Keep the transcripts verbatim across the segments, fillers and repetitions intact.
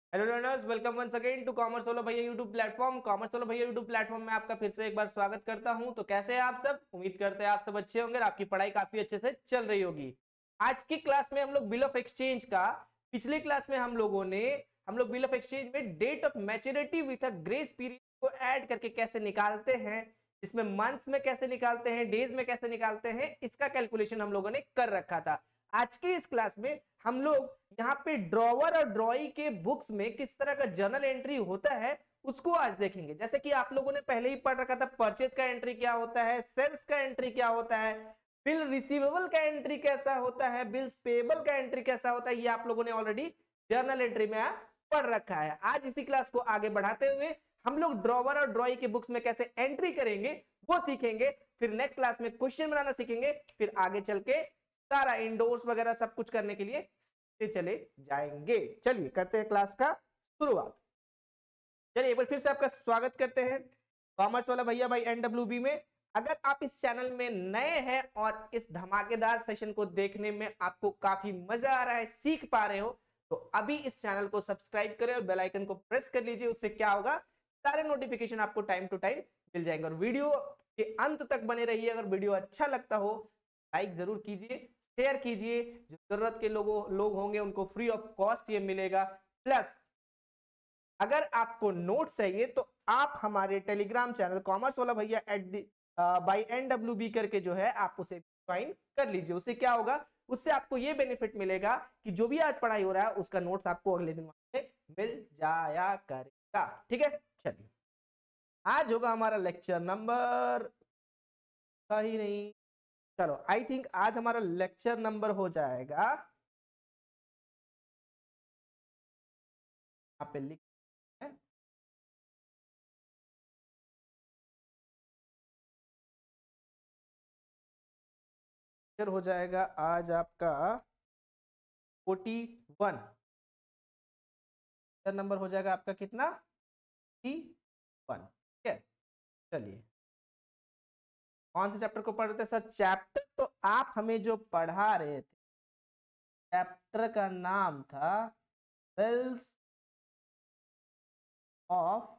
Hello learners, welcome once again to commerce वाला भैया YouTube platform. Commerce वाला भैया यूट्यूब प्लेटफॉर्म में आपका फिर से एक बार स्वागत करता हूं। तो कैसे हैं आप सब? उम्मीद करते हैं आप सब अच्छे होंगे और आपकी पढ़ाई काफी अच्छे से चल रही होगी। आज की क्लास में हम लोग बिल ऑफ एक्सचेंज का, पिछली क्लास में हम लोगों ने हम लोग बिल ऑफ एक्सचेंज में date of maturity with a grace period को ऐड करके कैसे निकालते हैं, इसमें मंथ्स में कैसे निकालते हैं, डेज में कैसे निकालते हैं, इसका कैलकुलेशन हम लोगों ने कर रखा था। आज की इस क्लास में हम लोग यहाँ पे ड्रॉवर और ड्रॉई के बुक्स में किस तरह का जर्नल एंट्री होता है उसको आज देखेंगे। जैसे कि आप लोगों ने पहले ही पढ़ रखा था, परचेज का एंट्री क्या होता है, सेल्स का एंट्री क्या होता है, बिल रिसीवेबल का एंट्री कैसा होता है, बिल्स पेबल का एंट्री कैसा होता है, ये आप लोगों ने ऑलरेडी जर्नल एंट्री में पढ़ रखा है। आज इसी क्लास को आगे बढ़ाते हुए हम लोग ड्रॉवर और ड्रॉई के बुक्स में कैसे एंट्री करेंगे वो सीखेंगे। फिर नेक्स्ट क्लास में क्वेश्चन बनाना सीखेंगे, फिर आगे चल के सारा इंडोर्स वगैरह सब कुछ करने के लिए चले जाएंगे। चलिए करते हैं क्लास का शुरुआत। चलिए एक बार फिर से आपका स्वागत करते हैं कॉमर्स वाला भैया भाई एनडब्ल्यूबी में। अगर आप इस चैनल में नए हैं और इस धमाकेदार सेशन को देखने में आपको काफी मजा आ रहा है, सीख पा रहे हो, तो अभी इस चैनल को सब्सक्राइब करें और बेल आइकन को प्रेस कर लीजिए। उससे क्या होगा, सारे नोटिफिकेशन आपको टाइम टू टाइम मिल जाएंगे। और वीडियो के अंत तक बने रहिए। अगर वीडियो अच्छा लगता हो लाइक जरूर कीजिए, शेयर कीजिए। जो जरूरत के लोगों लोग होंगे उनको फ्री ऑफ कॉस्ट ये मिलेगा। प्लस अगर आपको नोट चाहिए तो आप हमारे टेलीग्राम चैनल कॉमर्स वाला भैया at the by N W B करके जो है आप उसे ज्वाइन कर लीजिए। उससे क्या होगा, उससे आपको ये बेनिफिट मिलेगा कि जो भी आज पढ़ाई हो रहा है उसका नोट्स आपको अगले दिन मिल जाया करेगा। ठीक है, चलिए आज होगा हमारा लेक्चर नंबर ही नहीं, चलो आई थिंक आज हमारा लेक्चर नंबर हो जाएगा, यहाँ पे लिख हो जाएगा आज आपका फोर्टी वन। नंबर हो जाएगा आपका कितना, वन। ठीक है, चलिए कौन से चैप्टर को पढ़ रहे थे सर? चैप्टर तो आप हमें जो पढ़ा रहे थे, चैप्टर का नाम था बिल्स ऑफ,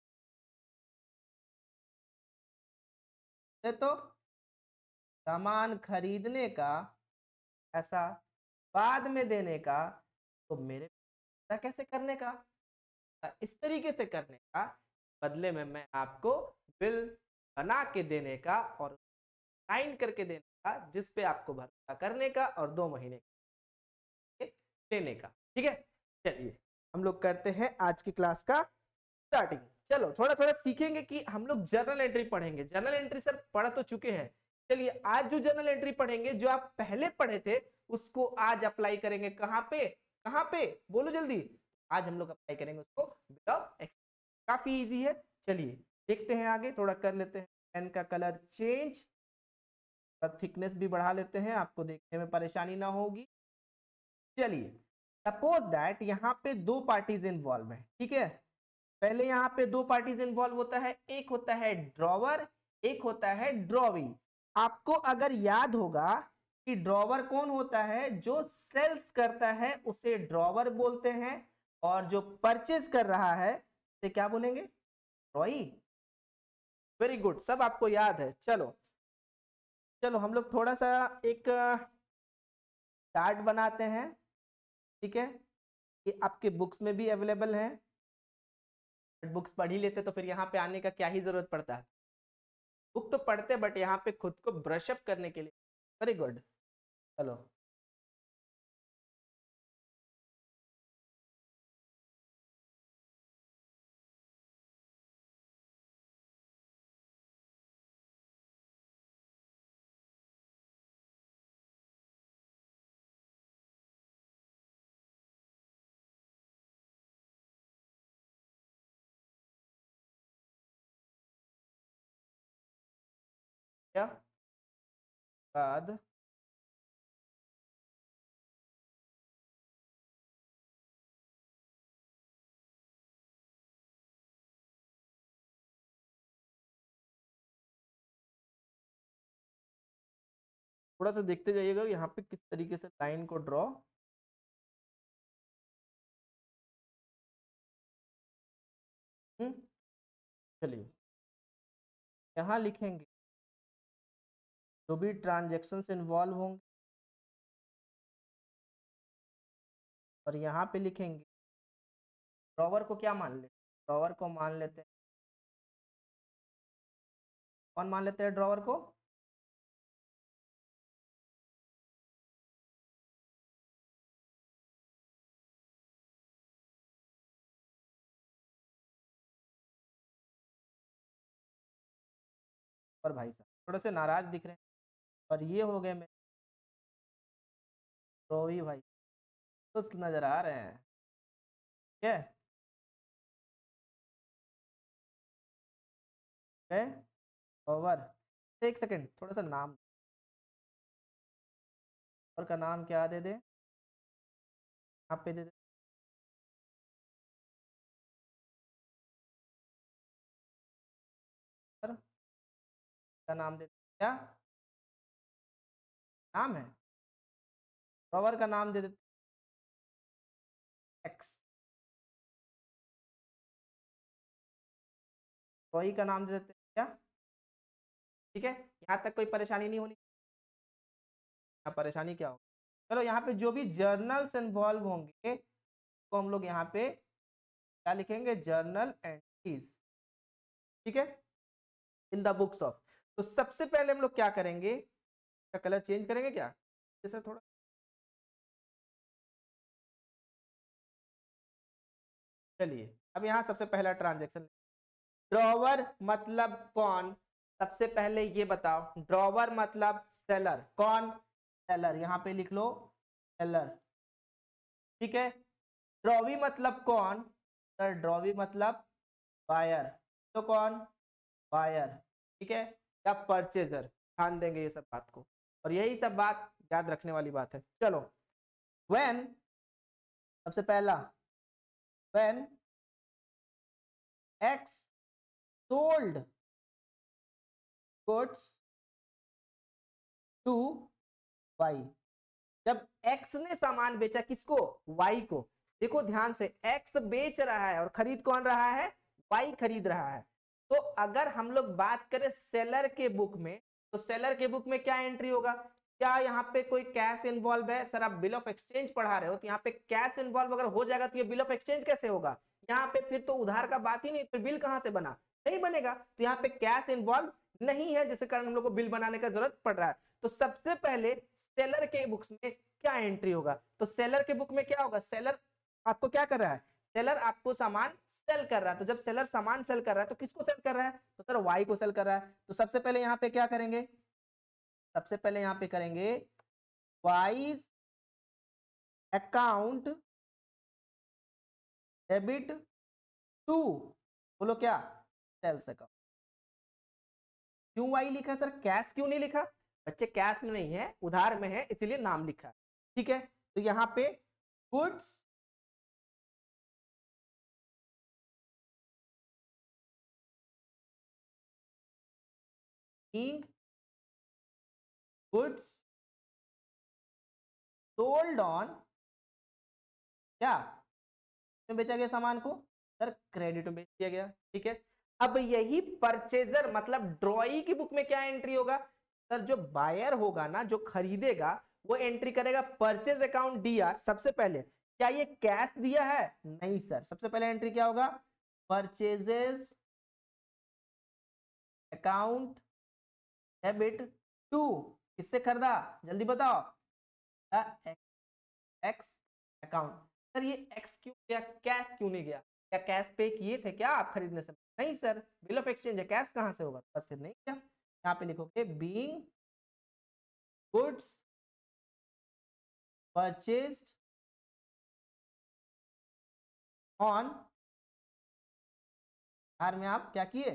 तो सामान खरीदने का ऐसा बाद में देने का, तो मेरे कैसे करने का, इस तरीके से करने का, बदले में मैं आपको बिल बना के देने का और साइन करके देने का, जिस पे आपको भरोसा करने का और दो महीने देने का। ठीक है, चलिए हम लोग करते हैं आज की क्लास का स्टार्टिंग। चलो थोड़ा थोड़ा सीखेंगे कि हम लोग जर्नल एंट्री पढ़ेंगे। जर्नल एंट्री सर पढ़ तो चुके हैं, चलिए आज जो जर्नल एंट्री पढ़ेंगे जो आप पहले पढ़े थे उसको आज अप्लाई करेंगे। कहां पे कहां पे बोलो जल्दी। आज हम लोग अप्लाई करेंगे उसको बिल ऑफ एक्सचेंज। काफी इजी है, चलिए देखते हैं आगे। थोड़ा कर लेते हैं पेन का कलर चेंज, थिकनेस भी बढ़ा लेते हैं, आपको देखने में परेशानी ना होगी। चलिए सपोज दैट यहाँ पे दो पार्टीज इन्वॉल्व है। ठीक है, पहले यहाँ पे दो पार्टीज इन्वॉल्व होता है, एक होता है ड्रॉवर, एक होता है ड्रॉवी। आपको अगर याद होगा कि ड्रॉवर कौन होता है, जो सेल्स करता है उसे ड्रॉवर बोलते हैं, और जो परचेज कर रहा है उसे क्या बोलेंगे, ड्रॉई। वेरी गुड, सब आपको याद है। चलो चलो हम लोग थोड़ा सा एक चार्ट बनाते हैं। ठीक है, ये आपके बुक्स में भी अवेलेबल है, बुक्स पढ़ ही लेते तो फिर यहाँ पे आने का क्या ही जरूरत पड़ता है। बुक तो पढ़ते बट यहाँ पे खुद को ब्रशअप करने के लिए। वेरी गुड, चलो क्या बाद थोड़ा सा देखते जाइएगा यहाँ पे किस तरीके से लाइन को ड्रॉ हम्म चलिए यहाँ लिखेंगे जो भी ट्रांजेक्शन इन्वॉल्व होंगे, और यहाँ पे लिखेंगे ड्रॉवर को क्या मान लेते हैं, ड्रॉवर को मान लेते हैं, कौन मान लेते हैं ड्रॉवर को, और भाई साहब थोड़े से नाराज दिख रहे हैं, और ये हो गए मेरे रोवी भाई, खुश नजर आ रहे हैं, ठीक है ओवर। एक सेकंड थोड़ा सा नाम, और का नाम क्या दे दे, यहाँ पे दे दे, का नाम दे दे, क्या नाम है, ड्रॉवर का नाम दे देते एक्स, रॉई का नाम दे देते क्या, ठीक है, यहाँ तक कोई परेशानी नहीं होनी, यहाँ परेशानी क्या हो, चलो यहाँ पे जो भी जर्नल्स इन्वॉल्व होंगे तो हम लोग यहाँ पे क्या लिखेंगे, जर्नल एंट्रीज, ठीक है, इन द बुक्स ऑफ। तो सबसे पहले हम लोग क्या करेंगे, का कलर चेंज करेंगे क्या, जैसे थोड़ा, चलिए अब यहाँ सबसे पहला ट्रांजेक्शन, ड्रॉवर मतलब कौन, सबसे पहले ये बताओ, ड्रॉवर मतलब सेलर, कौन सेलर, यहाँ पे लिख लो सेलर, ठीक है, ड्रॉवी मतलब कौन सर, ड्रॉवी मतलब बायर, तो कौन बायर, ठीक है, या परचेजर, ध्यान देंगे ये सब बात को, और यही सब बात याद रखने वाली बात है। चलो व्हेन, सबसे पहला when X sold goods to Y, जब एक्स ने सामान बेचा किसको, वाई को, देखो ध्यान से, एक्स बेच रहा है और खरीद कौन रहा है, वाई खरीद रहा है। तो अगर हम लोग बात करें सेलर के बुक में, तो सेलर के बुक में क्या एंट्री होगा, क्या यहाँ पे कोई कैश इन्वॉल्व है, सर आप बिल ऑफ एक्सचेंज पढ़ा रहे हो, तो यहाँ पे कैश इन्वॉल्व अगर हो जाएगा तो ये बिल ऑफ एक्सचेंज कैसे होगा, यहाँ पे फिर तो उधार का बात ही नहीं, फिर बिल कहां से बना, नहीं बनेगा, तो यहाँ पे कैश इन्वॉल्व नहीं है, जिसके कारण हम लोग को बिल बनाने का जरूरत पड़ रहा है। तो सबसे पहले सेलर के बुक्स में क्या एंट्री होगा, तो सेलर के बुक में क्या होगा, सेलर आपको क्या कर रहा है, सेलर आपको सामान सेल कर रहा है, तो जब सेलर सामान सेल कर रहा है तो किसको सेल कर रहा है, तो सर वाई को सेल कर रहा है। तो सबसे पहले यहाँ पे क्या करेंगे, सबसे पहले यहाँ पे करेंगे वाइज अकाउंट डेबिट टू, बोलो क्या, सेल्स अकाउंट, क्यों वाई लिखा सर, कैश क्यों नहीं लिखा, बच्चे कैश में नहीं है, उधार में है, इसलिए नाम लिखा, ठीक है, तो यहाँ पे goods being goods sold on, क्या बेचा गया सामान को, सर क्रेडिट में बेच दिया गया, ठीक है। अब यही परचेजर मतलब ड्रॉई की बुक में क्या एंट्री होगा, सर जो बायर होगा ना, जो खरीदेगा, वो एंट्री करेगा परचेज अकाउंट डी आर। सबसे पहले क्या ये कैश दिया है, नहीं सर, सबसे पहले एंट्री क्या होगा, परचेजेस अकाउंट डेबिट टू, किससे खरीदा, जल्दी बताओ, एक्स अकाउंट। सर ये एक्स क्यों गया, कैश क्यों नहीं गया, क्या कैश पे किए थे क्या आप खरीदने से, नहीं सर, बिल ऑफ एक्सचेंज है, कैश कहां से होगा, बस फिर नहीं क्या, यहाँ पे लिखोगे बीइंग गुड्स परचेज्ड ऑन, बाहर में आप क्या किए,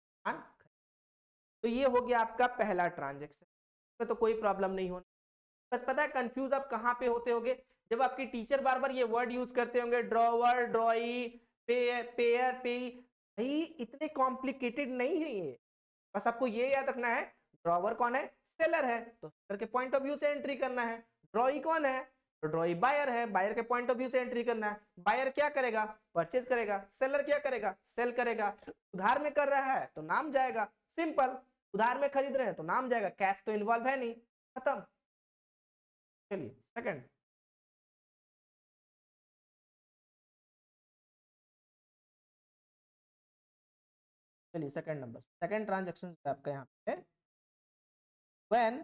तो ये हो गया आपका पहला ट्रांजेक्शन, में तो कोई प्रॉब्लम नहीं होना। बस पता है कंफ्यूज आप कहाँ पे होते होंगे, जब आपकी टीचर बार बार ये वर्ड यूज करते होंगे, ड्रॉवर, ड्रॉई, पे, पेयर, पे, भाई इतने कॉम्प्लिकेटेड नहीं है ये, बस आपको ये याद रखना है, ड्रॉवर कौन है, सेलर है, तो सेलर के पॉइंट ऑफ व्यू से एंट्री करना है, ड्रॉई कौन है, तो ड्रॉई बायर है, बायर के पॉइंट ऑफ व्यू से एंट्री करना है। बायर क्या करेगा? परचेज करेगा। सेलर क्या करेगा? सेल करेगा। उधार में कर रहा है तो नाम जाएगा, सिंपल। उधार में खरीद रहे हैं तो नाम जाएगा, कैश तो इन्वॉल्व है नहीं, खत्म। चलिए सेकंड, चलिए सेकंड नंबर, सेकंड ट्रांजैक्शन आपका यहाँ पे, व्हेन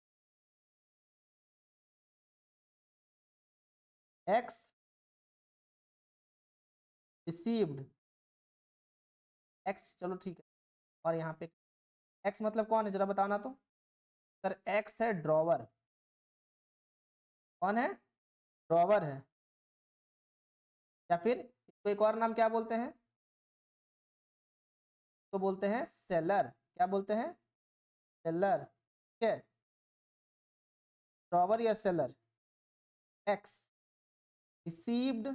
एक्स रिसीव्ड, एक्स चलो ठीक है, और यहाँ पे एक्स मतलब कौन है जरा बताना तो सर। एक्स है ड्रॉवर, कौन है? ड्रॉवर है, या फिर इसको एक और नाम क्या बोलते हैं? तो बोलते हैं सेलर। क्या बोलते हैं? सेलर, ठीक है। ड्रॉवर या seller. X received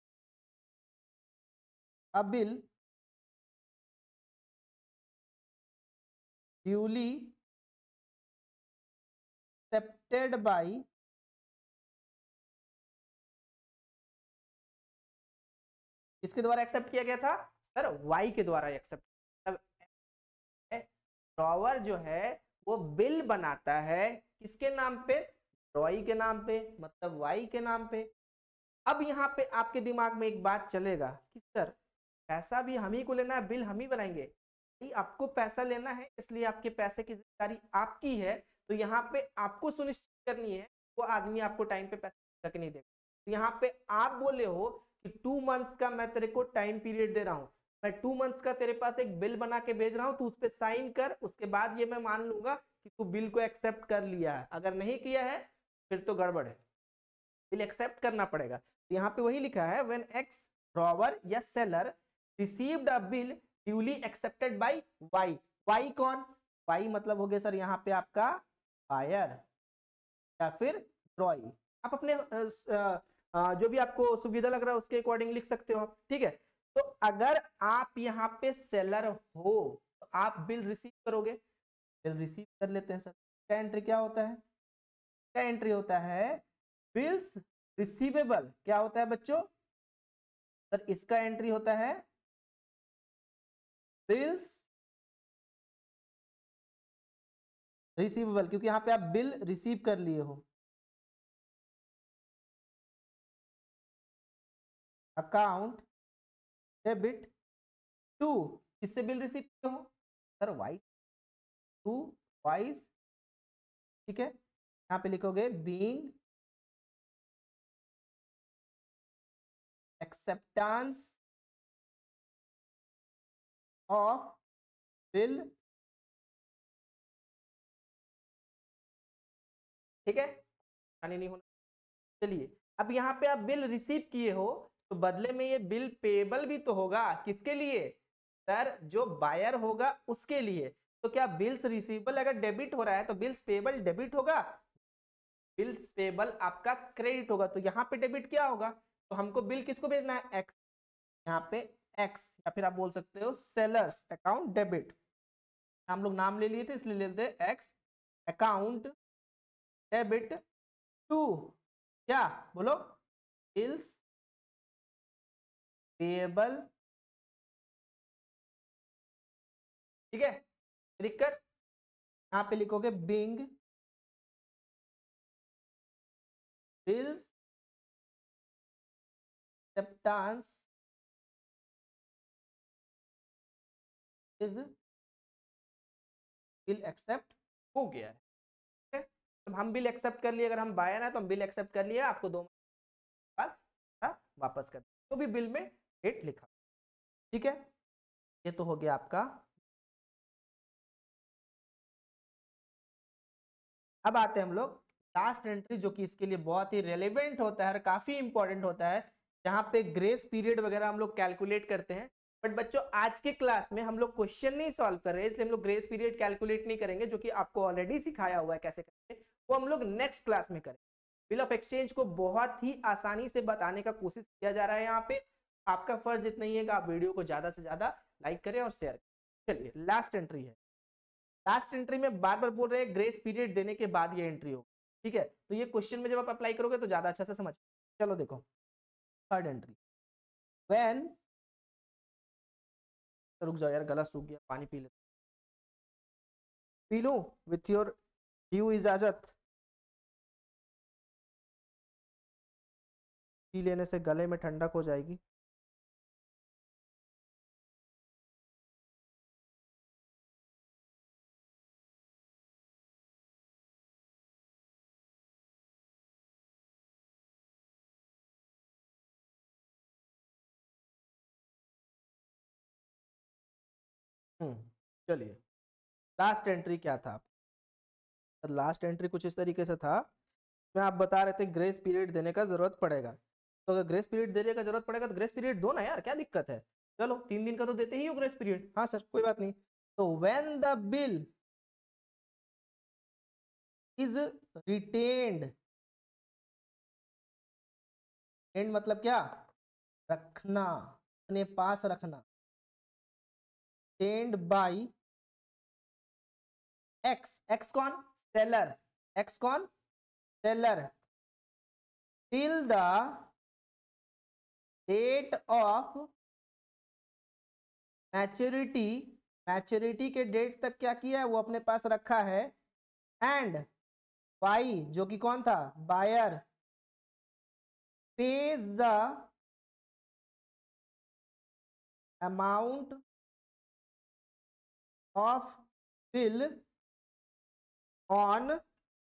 a bill duly accepted by किसके द्वारा एक्सेप्ट किया गया था सर? वाई के द्वारा एक्सेप्ट। ड्रॉवर जो है वो बिल बनाता है किसके नाम पे? ड्रॉई के नाम पे, मतलब वाई के नाम पे। अब यहाँ पे आपके दिमाग में एक बात चलेगा कि सर पैसा भी हम ही को लेना है, बिल हम ही बनाएंगे। आपको पैसा लेना है इसलिए आपके पैसे की जिम्मेदारी आपकी है, तो यहाँ पे आपको सुनिश्चित करनी है वो आदमी आपको टाइम पे पैसा तक नहीं देगा। तो यहाँ पे आप बोले हो कि टू मंथ्स का मैं तेरे को टाइम पीरियड दे रहा हूँ, मैं टू मंथ्स का तेरे पास एक बिल बना के भेज रहा हूँ, तू उस पर साइन कर, उसके बाद ये मैं मान लूंगा कि तू बिल को एक्सेप्ट कर लिया है। अगर नहीं किया है फिर तो गड़बड़ है, बिल एक्सेप्ट करना पड़ेगा। तो यहाँ पे वही लिखा है व्हेन एक्स ड्रॉवर या seller received a bill duly accepted by Y. Y कौन? वाई मतलब हो गया सर यहाँ पे आपका बायर या फिर ड्रॉई। आप अपने आ, आ, जो भी आपको सुविधा लग रहा है उसके अकॉर्डिंग लिख सकते हो, ठीक है। तो अगर आप यहाँ पे सेलर हो तो आप बिल रिसीव करोगे, बिल रिसीव कर लेते हैं सर। क्या एंट्री क्या होता है? क्या एंट्री होता है? Bills receivable. क्या होता है बच्चों? सर इसका एंट्री होता है बिल्स रिसीवेबल, क्योंकि यहां पे आप बिल रिसीव कर लिए हो। अकाउंट डेबिट टू, किससे बिल रिसीव किए हो सर? वाइस टू वाइस, ठीक है। यहां पे लिखोगे बीइंग एक्सेप्टेंस ऑफ बिल, ठीक है, नहीं होना। चलिए अब यहाँ पे आप बिल रिसीव किए हो तो बदले में ये बिल पेबल भी तो होगा, किसके लिए सर? जो बायर होगा उसके लिए। तो क्या बिल्स रिसीवेबल अगर डेबिट हो रहा है तो बिल्स पेबल डेबिट होगा? बिल्स पेबल आपका क्रेडिट होगा। तो यहाँ पे डेबिट क्या होगा? तो हमको बिल किसको भेजना है? एक्स, यहाँ पे एक्स, या फिर आप बोल सकते हो सेलर्स अकाउंट डेबिट। हम लोग नाम ले लिए थे इसलिए ले लेते एक्स अकाउंट डेबिट टू, क्या बोलो? बिल्स पेबल, ठीक है। दिक्कत यहाँ पे लिखोगे being bills acceptance is bill accept हो गया है, ठीक है। तो हम बिल एक्सेप्ट कर लिए, अगर हम बायर है तो हम बिल एक्सेप्ट कर लिए, आपको दो बाद वापस कर तो भी बिल में डेट लिखा, ठीक है। ये तो हो गया आपका। अब आते हैं हम लोग लास्ट एंट्री, जो कि इसके लिए बहुत ही रेलेवेंट होता है और काफी इंपॉर्टेंट होता है, जहां पे ग्रेस पीरियड वगैरह हम लोग कैलकुलेट करते हैं। बट बच्चों आज के क्लास में हम लोग क्वेश्चन नहीं सॉल्व कर रहे हैं, इसलिए हम लोग ग्रेस पीरियड कैलकुलेट नहीं करेंगे, जो कि आपको ऑलरेडी सिखाया हुआ है कैसे करेंगे, वो हम लोग नेक्स्ट क्लास में करेंगे। बिल ऑफ एक्सचेंज को बहुत ही आसानी से बताने का कोशिश किया जा रहा है यहाँ पे। आपका फर्ज इतना ही है कि आप वीडियो को ज्यादा से ज्यादा लाइक करें और शेयर करें। चलिए लास्ट एंट्री है। लास्ट एंट्री में बार बार बोल रहे हैं ग्रेस पीरियड देने के बाद ये एंट्री होगी, ठीक है, तो ये क्वेश्चन में जब आप अप्लाई करोगे तो ज्यादा अच्छा से समझ। चलो देखो थर्ड एंट्री, व्हेन, रुक जाओ यार गला सूख गया, पानी पी ले, पी लूं विथ योर ड्यू इजाजत, पी लेने से गले में ठंडक हो जाएगी। हम्म चलिए, लास्ट एंट्री क्या था? लास्ट एंट्री कुछ इस तरीके से था, मैं आप बता रहे थे ग्रेस पीरियड देने का जरूरत पड़ेगा, तो अगर ग्रेस पीरियड देने का जरूरत पड़ेगा तो ग्रेस पीरियड दो ना यार, क्या दिक्कत है? चलो तीन दिन का तो देते ही हो ग्रेस पीरियड, हाँ सर कोई बात नहीं। तो when the bill is retained, and मतलब क्या? रखना, अपने पास रखना, टेंड बाई एक्स, एक्स कौन? सेलर, एक्स कौन? Seller, till the date of maturity, maturity के डेट तक क्या किया है? वो अपने पास रखा है। एंड बाई, जो कि कौन था? Buyer, pays the amount of bill on,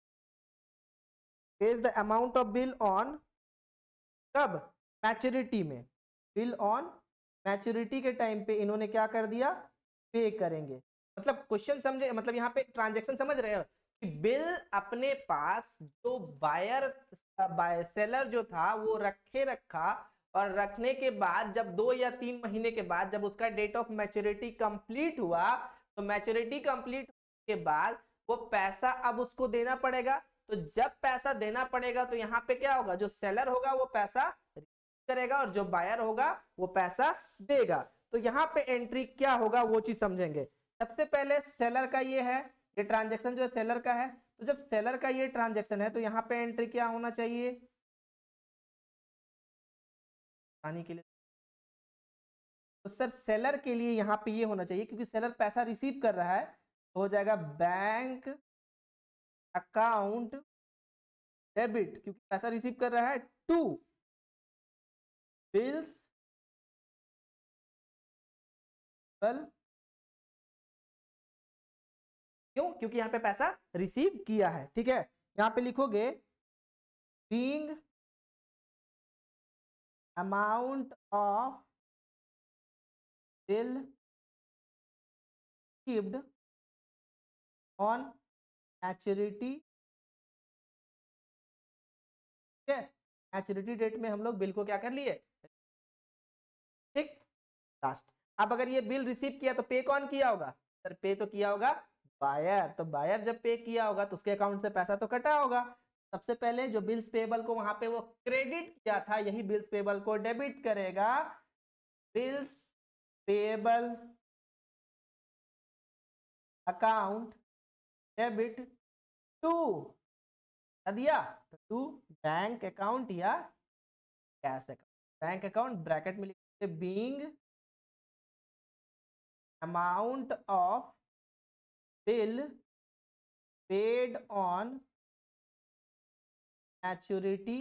pays the amount of bill on, कब? मैच्योरिटी में, बिल ऑन मैच्योरिटी के टाइम पे इन्होंने क्या कर दिया? पे करेंगे। मतलब क्वेश्चन समझे, मतलब यहाँ पे ट्रांजैक्शन समझ रहे हो कि बिल अपने पास जो बायर, बाय सेलर जो था वो रखे रखा, और रखने के बाद जब दो या तीन महीने के बाद जब उसका डेट ऑफ मैच्योरिटी कंप्लीट हुआ, तो मैच्योरिटी कंप्लीट के बाद वो पैसा अब उसको देना पड़ेगा। तो जब पैसा देना पड़ेगा तो यहाँ पे क्या होगा? जो सेलर होगा वो पैसा करेगा और जो बायर होगा वो पैसा देगा। तो यहाँ पे एंट्री क्या होगा वो चीज समझेंगे। सबसे पहले सेलर का ये है, ये ट्रांजैक्शन जो है सेलर का है, तो जब सेलर का ये ट्रांजैक्शन है तो यहाँ पे एंट्री क्या होना चाहिए? आने के लिए तो सर सेलर के लिए यहाँ पे ये होना चाहिए, क्योंकि सेलर पैसा रिसीव कर रहा है, तो हो जाएगा बैंक अकाउंट डेबिट, क्योंकि पैसा रिसीव कर रहा है, टू बिल्स वेल, क्यों? क्योंकि यहाँ पे पैसा रिसीव किया है। ठीक है, यहाँ पे लिखोगे being amount of bill received on maturity, ठीक है, मैच्योरिटी डेट में हम लोग बिल को क्या कर लिए? ठीक, लास्ट। अब अगर ये बिल रिसीव किया तो पे कौन किया होगा? सर पे तो किया होगा बायर, तो बायर जब पे किया होगा तो उसके अकाउंट से पैसा तो कटा होगा। सबसे पहले जो बिल्स पेबल को वहां पे वो क्रेडिट किया था, यही बिल्स पेबल को डेबिट करेगा। Bills payable account debit to दिया टू बैंक अकाउंट या cash account, bank account bracket में लिखते being amount of bill paid on maturity,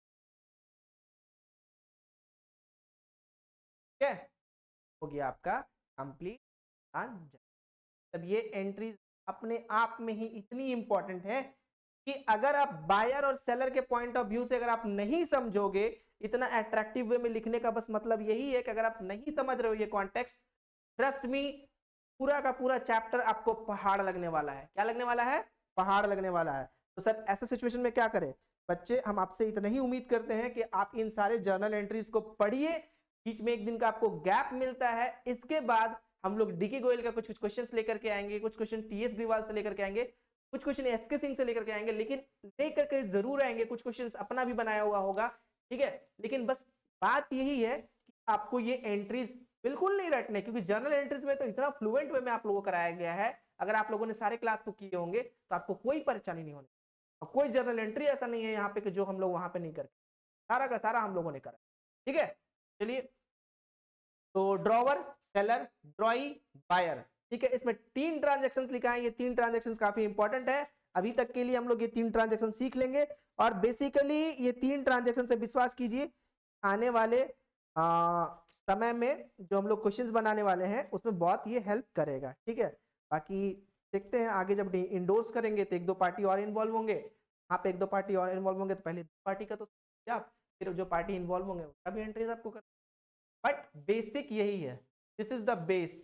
ठीक है, हो गया आपका कंप्लीट। तब ये एंट्रीज अपने आप में ही इतनी इंपॉर्टेंट है कि अगर आप बायर और सेलर के पॉइंट ऑफ व्यू से अगर आप नहीं समझोगे, इतना अट्रैक्टिव वे में लिखने का बस मतलब यही है कि अगर आप नहीं समझ रहे हो ये कॉन्टेक्स्ट, ट्रस्ट मी पूरा का पूरा चैप्टर आपको पहाड़ लगने वाला है। क्या लगने वाला है? पहाड़ लगने वाला है। तो सर ऐसे सिचुएशन में क्या करें? बच्चे हम आपसे इतना ही उम्मीद करते हैं कि आप इन सारे जर्नल एंट्रीज को पढ़िए, बीच में एक दिन का आपको गैप मिलता है, इसके बाद हम लोग डीके गोयल का कुछ कुछ क्वेश्चंस लेकर के आएंगे, कुछ क्वेश्चन टीएस ग्रीवाल से लेकर के आएंगे, कुछ क्वेश्चन एसके सिंह से लेकर के आएंगे, लेकिन लेकर के जरूर आएंगे, कुछ क्वेश्चंस अपना भी बनाया हुआ होगा, ठीक है। लेकिन बस बात यही है कि आपको ये एंट्रीज बिल्कुल नहीं रटने, क्योंकि जर्नल एंट्रीज में तो इतना फ्लुएंट वे में आप लोगों को कराया गया है, अगर आप लोगों ने सारे क्लास को किए होंगे तो आपको कोई परेशानी नहीं होनी। और कोई जर्नल एंट्री ऐसा नहीं है यहाँ पे कि जो हम लोग वहां पे नहीं करके, सारा का सारा हम लोगों ने करा। ठीक है, चलिए, तो ड्रॉवर, सेलर, ड्रॉई, बायर। ठीक है, इसमें तीन ट्रांजेक्शंस लिखा है, ये तीन ट्रांजेक्शंस काफी इंपॉर्टेंट है। अभी तक के लिए हम लोग ये तीन ट्रांजेक्शन सीख लेंगे, और बेसिकली ये तीन ट्रांजेक्शन से विश्वास कीजिए आने वाले आ, समय में जो हम लोग क्वेश्चंस बनाने वाले हैं उसमें बहुत ये हेल्प करेगा। ठीक है, बाकी देखते हैं आगे जब इंडोर्स करेंगे तो एक दो पार्टी और इन्वॉल्व होंगे, यहाँ पे एक दो पार्टी और इन्वॉल्व होंगे, तो पहले पार्टी का तो आप, फिर जो पार्टी इन्वॉल्व होंगे उसका भी एंट्रीज आपको कर, बट बेसिक यही है, this is the base.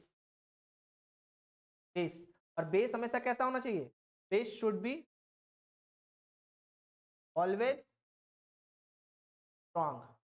Base, और बेस हमेशा कैसा होना चाहिए? Base should be always strong.